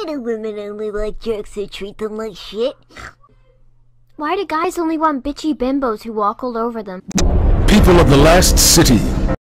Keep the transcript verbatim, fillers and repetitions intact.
Why do women only like jerks who treat them like shit? Why do guys only want bitchy bimbos who walk all over them? People of the last city.